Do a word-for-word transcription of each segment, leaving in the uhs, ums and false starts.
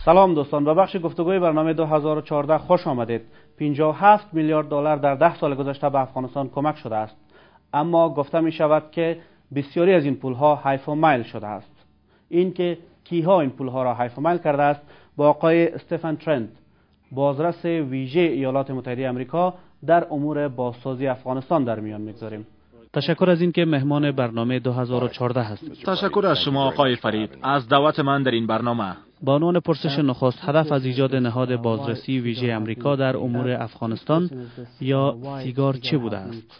سلام دوستان، به بخش گفتگوی برنامه دو هزار و چهارده خوش آمدید. پنجاه و هفت میلیارد دلار در ده سال گذشته به افغانستان کمک شده است، اما گفته می شود که بسیاری از این پولها حیف و میل شده است. این که کیها این پولها را حیف و میل کرده است، با آقای استفن ترنت، بازرس ویژه ایالات متحده آمریکا در امور بازسازی افغانستان در میان میگذاریم. تشکر از اینکه مهمان برنامه دو هزار و چهارده هستید. تشکر از شما آقای فرید از دعوت من در این برنامه. با عنوان پرسش نخست، هدف از ایجاد نهاد بازرسی ویژه آمریکا در امور افغانستان یا سیگار چه بوده است؟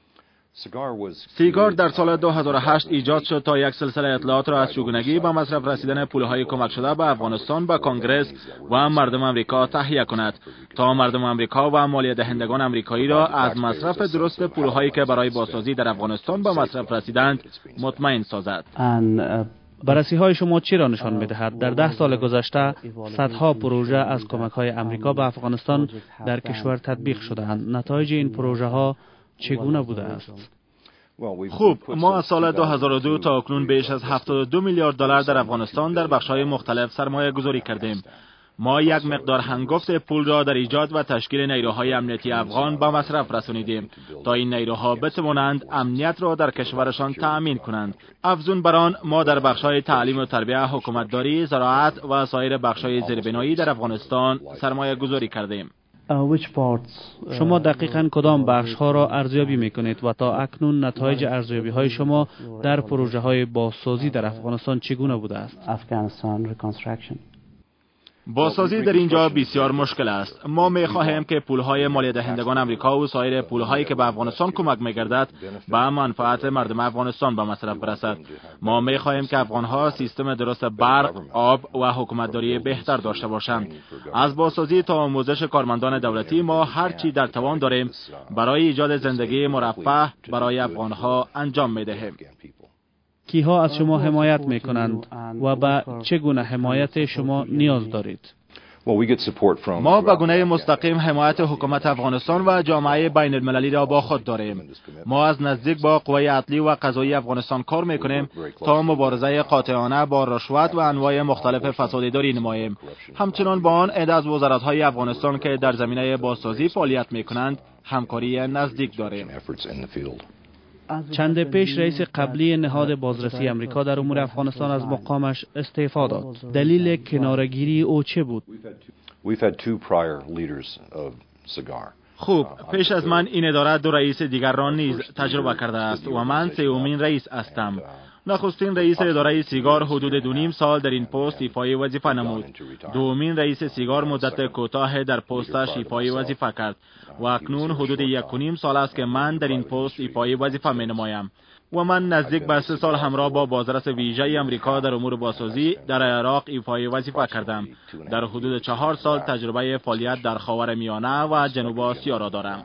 سیگار در سال دو هزار و هشت ایجاد شد تا یک سلسله اطلاعات را از چگونگی به مصرف رسیدن پولهای کمک شده به افغانستان به کنگره و مردم آمریکا تهیه کند تا مردم آمریکا و مالیه دهندگان آمریکایی را از مصرف درست پولهایی که برای بازسازی در افغانستان به مصرف رسیدند مطمئن سازد. بررسی های شما چی را نشان می‌دهد؟ در ده سال گذشته صدها پروژه از کمک های آمریکا به افغانستان در کشور تطبیق شده‌اند. نتایج این پروژه ها چگونه بوده است؟ خوب، ما از سال دو هزار و دو تا اکنون بیش از هفتاد و دو میلیارد دلار در افغانستان در بخش‌های مختلف سرمایه گذاری کردیم. ما یک مقدار هنگفت پول را در ایجاد و تشکیل نیروهای امنیتی افغان به مصرف رسانیدیم تا این نیروها بتوانند امنیت را در کشورشان تأمین کنند. افزون بر آن، ما در بخش‌های تعلیم و تربیت، حکومتداری، زراعت و سایر بخش‌های زیربنایی در افغانستان سرمایه گذاری کردیم. شما دقیقاً کدام بخش ها را ارزیابی میکنید و تا اکنون نتایج ارزیابی های شما در پروژه های بازسازی در افغانستان چگونه بوده است؟ بازسازی در اینجا بسیار مشکل است. ما می خواهیم که پولهای مالیه دهندگان آمریکا و سایر پولهایی که به افغانستان کمک می‌گردد به منفعت مردم افغانستان به مصرف برسد. ما می خواهیم که افغانها سیستم درست برق، آب و حکومتداری بهتر داشته باشند. از بازسازی تا آموزش کارمندان دولتی ما هر چی در توان داریم برای ایجاد زندگی مرفه برای افغانها انجام می‌دهیم. کیها از شما حمایت میکنند و به چگونه حمایت شما نیاز دارید؟ ما به گونه مستقیم حمایت حکومت افغانستان و جامعه بین المللی را با خود داریم. ما از نزدیک با قوه عدلی و قضایی افغانستان کار میکنیم تا مبارزه قاطعانه با رشوت و انواع مختلف فساد اداری نماییم. همچنان با آن عده از وزارت‌های افغانستان که در زمینه بازسازی فعالیت میکنند کناری نزدیک داریم. چند پیش رئیس قبلی نهاد بازرسی آمریکا در امور افغانستان از مقامش استعفا داد. دلیل کناره‌گیری او چه بود؟ خوب، پیش از من این اداره دو رئیس دیگر را نیز تجربه کرده است و من سومین رئیس هستم. نخستین رئیس اداره سیگار حدود دو نیم سال در این پست ایفای وظیفه نمود. دومین رئیس سیگار مدت کوتاه در پستش ایفای وظیفه کرد و اکنون حدود یک و نیم سال است که من در این پست ایفای وظیفه می نمایم و من نزدیک به سه سال همراه با بازرس ویژه آمریکا در امور بازسازی در عراق ایفای وظیفه کردم. در حدود چهار سال تجربه فعالیت در خاورمیانه و جنوب آسیا را دارم.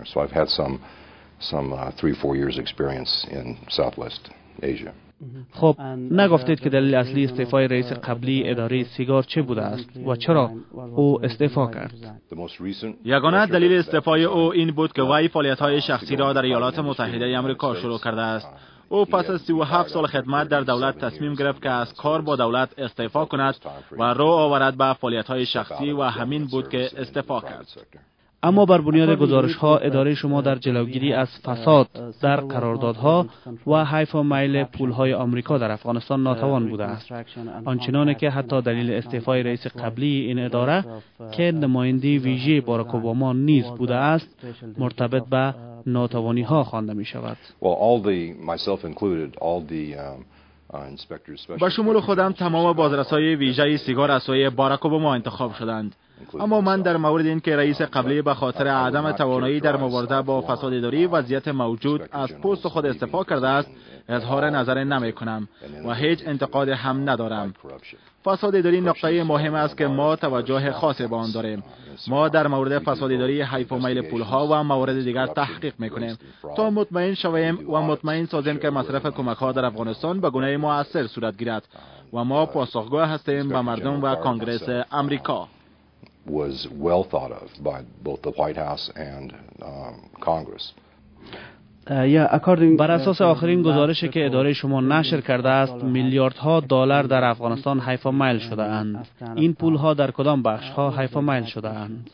خب، نگفتید که دلیل اصلی استعفای رئیس قبلی اداره سیگار چه بوده است و چرا او استعفا کرد؟ یگانه دلیل استعفای او این بود که وی فعالیت‌های شخصی را در ایالات متحده آمریکا شروع کرده است. او پس از سی و هفت سال خدمت در دولت تصمیم گرفت که از کار با دولت استعفا کند و رو آورد به فعالیت‌های شخصی و همین بود که استعفا کرد. اما بر بنیاد گزارش ها اداره شما در جلوگیری از فساد در قراردادها و حیف و میل پول های آمریکا در افغانستان ناتوان بوده است، آنچنانه که حتی دلیل استعفای رئیس قبلی این اداره که نماینده ویژه باراک اوباما نیز بوده است مرتبط به ناتوانی ها خوانده می شود. با شمول خودم تمام بازرسای ویژه سیگار از سوی باراک اوباما انتخاب شدند. اما من در مورد این که رئیس قبلی به خاطر عدم توانایی در مبارزه با فساد اداری وضعیت موجود از پست خود استعفا کرده است اظهار نظر نمی کنم و هیچ انتقاد هم ندارم. فساد اداری نقطه مهم است که ما توجه خاصی به آن داریم. ما در مورد فساد اداری حیف و میل پولها و موارد دیگر تحقیق میکنیم تا مطمئن شویم و مطمئن سازیم که مصرف کمک ها در افغانستان به گونه مؤثر صورت گیرد و ما پاسخگو هستیم به مردم و کنگره آمریکا. was well thought of by both the White House and um, Congress. بر اساس آخرین گزارشی که اداره شما نشر کرده است، میلیاردها دلار در افغانستان حیف و میل شده اند. این پولها در کدام بخش ها حیف و میل شده اند؟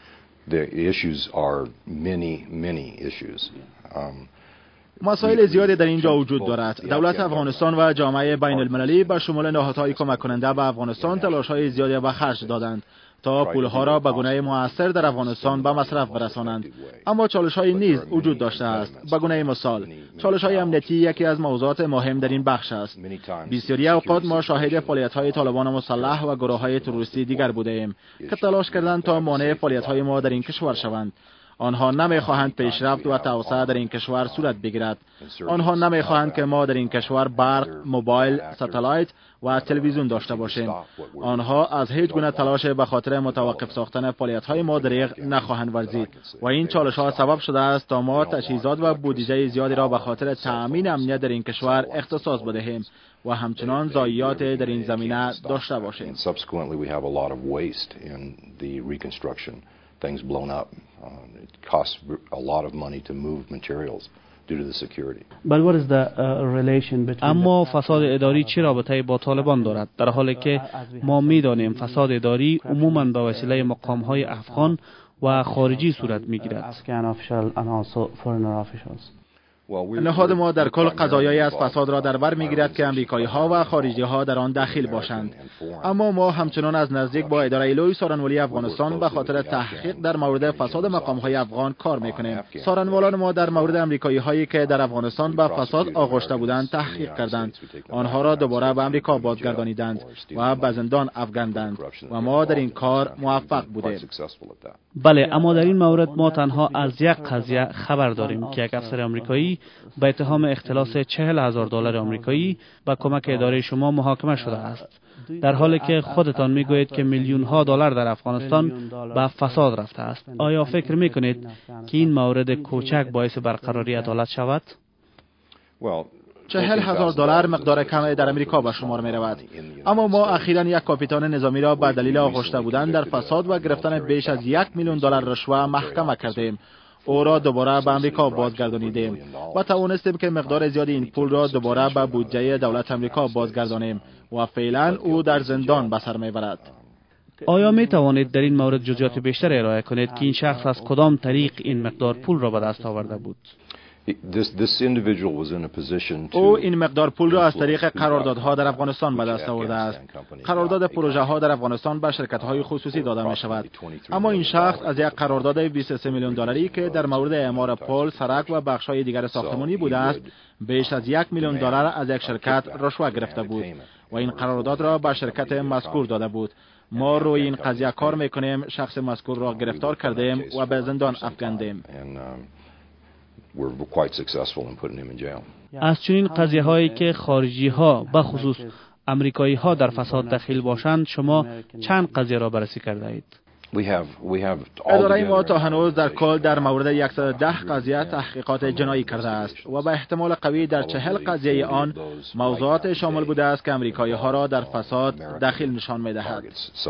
مسائل زیادی در اینجا وجود دارد. دولت افغانستان و جامعه بین المللی به شمول نهادهای کمک کننده به افغانستان تلاش‌های زیادی به خرج دادند تا پولها را به گونه مؤثر در افغانستان به مصرف برسانند. اما چالش‌های نیز وجود داشته است. به گونه مثال، چالش‌های امنیتی یکی از موضوعات مهم در این بخش است. بسیاری اوقات ما شاهد فعالیت‌های طالبان مسلح و گروه‌های تروریستی دیگر بوده‌ایم که تلاش کردند تا مانع فعالیت‌های ما در این کشور شوند. آنها نمی‌خواهند پیشرفت و توسعه در این کشور صورت بگیرد. آنها نمی‌خواهند که ما در این کشور برق، موبایل، ساتلایت و تلویزیون داشته باشیم. آنها از هیچ گونه تلاش به خاطر متوقف ساختن فعالیت‌های ما دریغ نخواهند ورزید و این چالش‌ها سبب شده است تا ما تجهیزات و بودجه زیادی را به خاطر تأمین امنیت در این کشور اختصاص بدهیم و همچنان ضایعات در این زمینه داشته باشیم. Things blown up. Uh, it costs a lot of money to move materials due to the security. But what is the uh, relation between اما فساد اداری چه رابطه‌ای با طالبان دارد؟ در حالی که ما می‌دانیم فساد اداری عموماً به وسیله مقام‌های افغان و خارجی صورت می‌گیرد. نهاد ما در کل قضایایی از فساد را در بر می‌گیرد که امریکایی‌ها و خارجی‌ها در آن دخیل باشند. اما ما همچنان از نزدیک با اداره لوی سارنوالی افغانستان به خاطر تحقیق در مورد فساد مقام‌های افغان کار می‌کنیم. سارنوالان ما در مورد امریکایی‌هایی که در افغانستان به فساد آغشته بودند تحقیق کردند. آنها را دوباره به امریکا بازگردانیدند و به زندان افکندند و ما در این کار موفق بودیم. بله، اما در این مورد ما تنها از یک قضیه خبر داریم که یک افسر آمریکایی به اتهام اختلاس چهل هزار دلار آمریکایی به کمک اداره شما محاکمه شده است، در حالی که خودتان میگویید که میلیون ها دلار در افغانستان به فساد رفته است. آیا فکر میکنید که این مورد کوچک باعث برقراری عدالت شود؟ چهل هزار دلار مقدار کمی در امریکا به شمار می رود. اما ما اخیراً یک کاپیتان نظامی را به دلیل آغشته بودن در فساد و گرفتن بیش از یک میلیون دلار رشوه محکمه کردیم. او را دوباره به امریکا بازگردانیدیم و توانستیم که مقدار زیادی این پول را دوباره به بودجه دولت امریکا بازگردانیم و فعلا او در زندان به سر میبرد. آیا می توانید در این مورد جزئیات بیشتر ارائه کنید که این شخص از کدام طریق این مقدار پول را به دست آورده بود؟ او این مقدار پول را از طریق قراردادها در افغانستان به دست آورده است. قرارداد پروژه ها در افغانستان به شرکت های خصوصی داده می شود. اما این شخص از یک قرارداد بیست و سه میلیون دلاری که در مورد اعمار پل، سرک و بخش های دیگر ساختمانی بوده است، بیش از یک میلیون دلار از یک شرکت رشوه گرفته بود و این قرارداد را به شرکت مذکور داده بود. ما روی این قضیه کار میکنیم، شخص مذکور را گرفتار کردیم و به زندان افکندیم. از چنین قضیه هایی که خارجی ها به خصوص امریکایی ها در فساد دخیل باشند، شما چند قضیه را بررسی کرده اید؟ اداره ما تا هنوز در کل در مورد صد و ده قضیه تحقیقات جنایی کرده است و به احتمال قوی در چهل قضیه آن موضوعات شامل بوده است که امریکایی ها را در فساد دخیل نشان می دهد.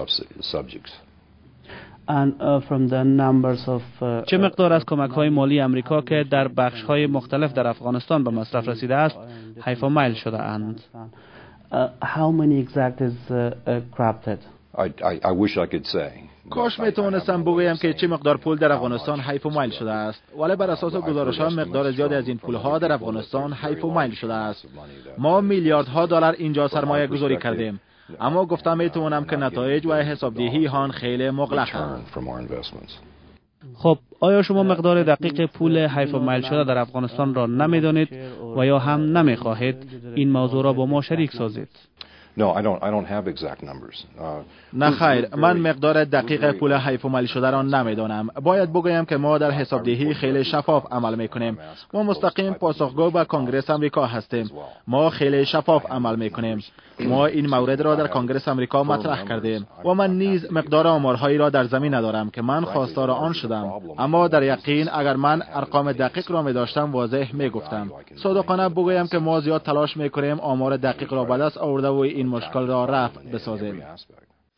And, uh, from the numbers of, uh, چه مقدار از کمک های مالی امریکا که در بخش های مختلف در افغانستان به مصرف رسیده است حیف و میل شده اند؟ Uh, how many exact is uh, uh, corrupted? I, I, I wish I could say. کاش میتونستم بگویم که چه مقدار پول در افغانستان حیف و میل شده است، ولی بر اساس گزارش‌ها مقدار زیادی از این پول‌ها در افغانستان حیف و میل شده است. ما میلیاردها دلار اینجا سرمایه گذاری کردیم، اما گفتم میتونم که نتایج و حسابدهی هان خیلی مغلق است. خب آیا شما مقدار دقیق پول حیف و میل شده در افغانستان را نمیدانید و یا هم نمیخواهید این موضوع را با ما شریک سازید؟ No, I don't. I don't have exact numbers. Uh, نه خیر، من مقدار دقیق پول حیف و میل شده را نمیدانم. باید بگویم که ما در حسابدهی خیلی شفاف عمل میکنیم. ما مستقیم پاسخگو به کنگره آمریکا هستیم. ما خیلی شفاف عمل میکنیم. ما این مورد را در کنگره آمریکا مطرح کردیم و من نیز مقدار آمارهایی را در زمین ندارم که من خواستار آن شدم، اما در یقین اگر من ارقام دقیق را می داشتم واضح می گفتم. صادقانه بگویم که ما زیاد تلاش میکنیم آمار دقیق را به دست آورده و این مشکل را رفع بسازیم.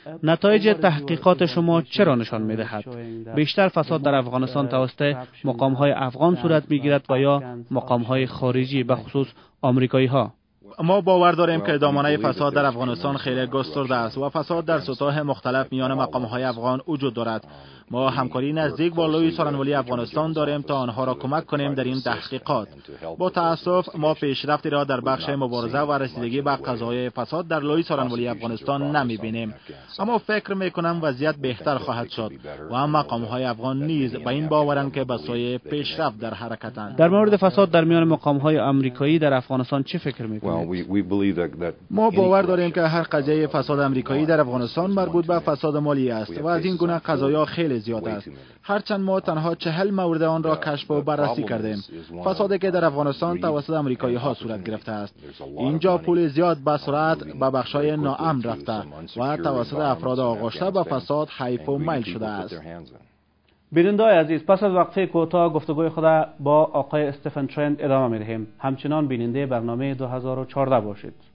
نتایج تحقیقات شما چرا نشان می‌دهد؟ بیشتر فساد در افغانستان توسط مقام‌های افغان صورت می‌گیرد و یا مقام‌های خارجی به خصوص آمریکایی‌ها؟ ما باور داریم که دامنه فساد در افغانستان خیلی گسترده است و فساد در سطوح مختلف میان مقام‌های افغان وجود دارد. ما همکاری نزدیک با لوی سخنوری افغانستان داریم تا آنها را کمک کنیم در این تحقیقات. با تأسف ما پیشرفتی را در بخش مبارزه و رسیدگی به قضایای فساد در لوی سخنوری افغانستان نمی‌بینیم، اما فکر می‌کنم وضعیت بهتر خواهد شد و هم مقام‌های افغان نیز به این باورند که به سوی پیشرفت در حرکتند. در مورد فساد در میان مقام‌های آمریکایی در افغانستان چه فکر می‌کنید؟ ما باور داریم که هر قضیه فساد آمریکایی در افغانستان مربوط به فساد مالی است و از این گونه قضایا خیلی زیاد است. هرچند ما تنها چهل مورد آن را کشف و بررسی کردیم. فسادی که در افغانستان توسط آمریکایی ها صورت گرفته است. اینجا پول زیاد به سرعت به بخش‌های ناامن رفته و توسط افراد آغشته به فساد حیف و میل شده است. بیننده‌های عزیز، پس از وقفه کوتاه گفتگوی خود با آقای استفن ترند ادامه می‌دهیم. همچنان بیننده برنامه دو هزار و چهارده باشید.